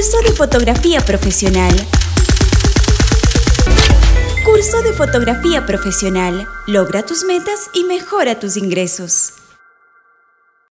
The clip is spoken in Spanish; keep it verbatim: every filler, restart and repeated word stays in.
Curso de fotografía profesional. Curso de fotografía profesional. Logra tus metas y mejora tus ingresos.